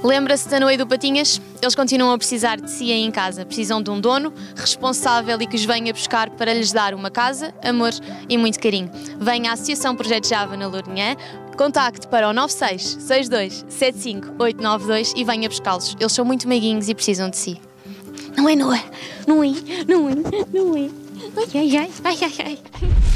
Lembra-se da Noé do Patinhas? Eles continuam a precisar de si aí em casa. Precisam de um dono responsável e que os venha buscar para lhes dar uma casa, amor e muito carinho. Venha à Associação Projeto Java na Lourinhã, contacte para o 96 62 75 892 e venha buscá-los. Eles são muito meiguinhos e precisam de si. Não é, Noé? Não é? Não é? Não é? Ai, ai, ai, ai, ai, ai.